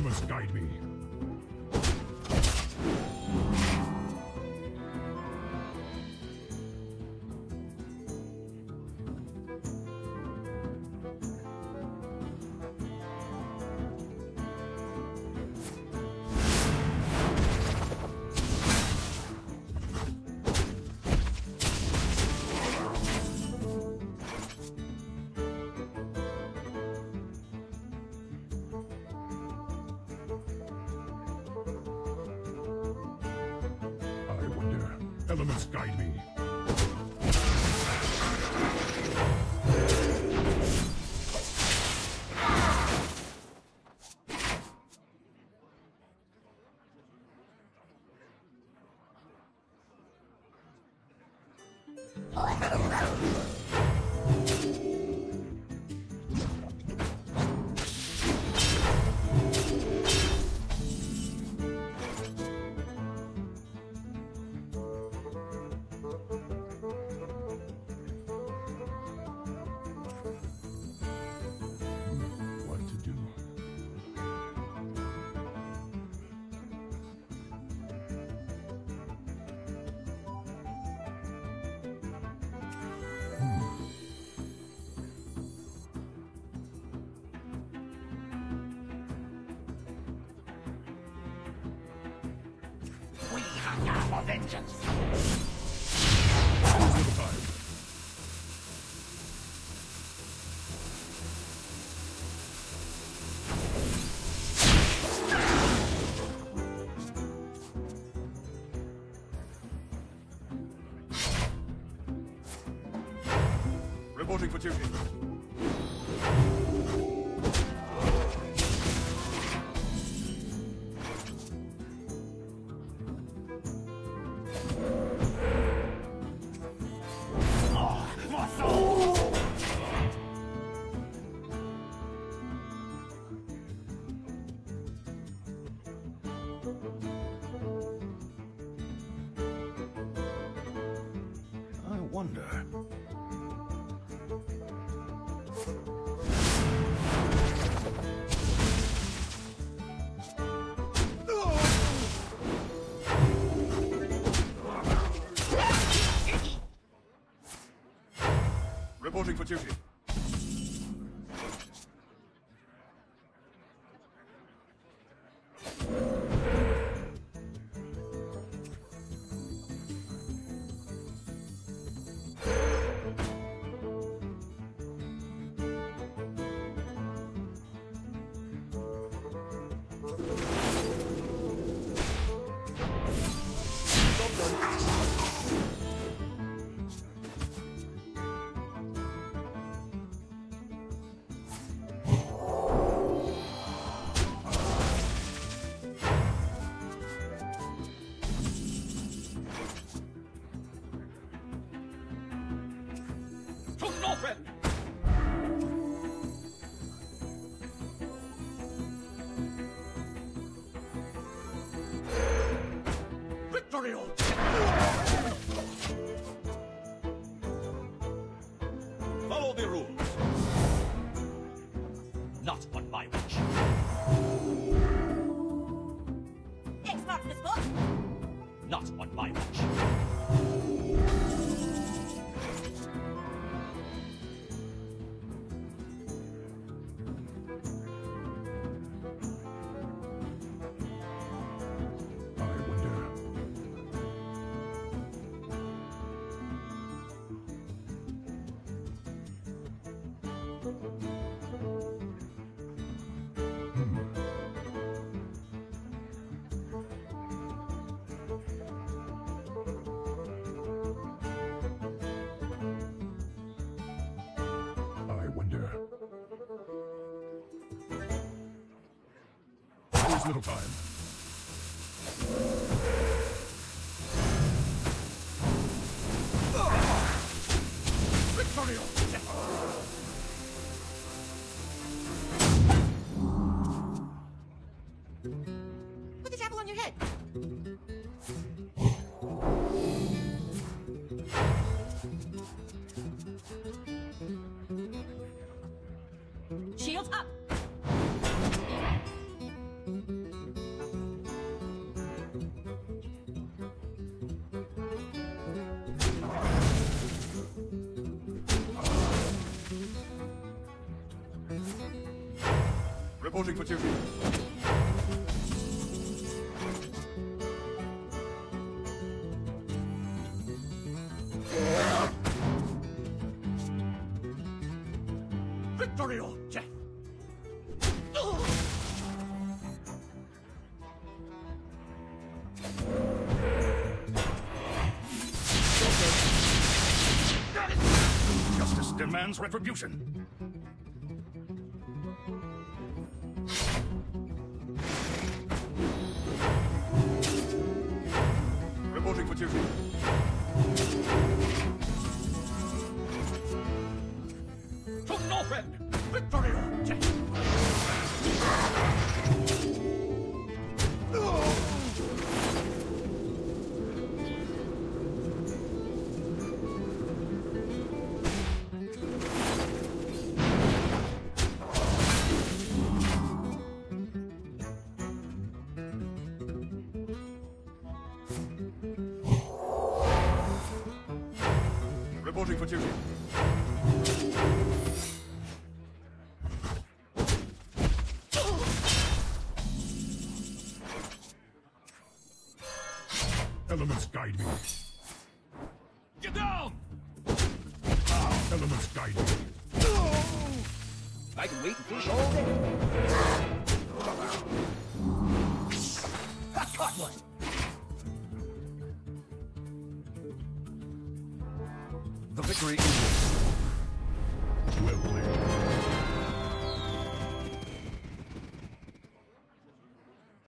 Elements guide me. Elements guide me. For vengeance. Reporting for duty. I wonder. Reporting for duty. Follow the rules. Not on my watch. Next mark for the spot. Not on my watch. There's little time. Victory! Put the chapel on your head. Shields up. Reporting for duty. Victory or death! Justice demands retribution. Reporting for duty. To Northrend! Victory or death! Reporting for duty. Elements guide me. Get down! Elements guide me. I can wait and fish all day. I caught one! The victory is yours. Well played.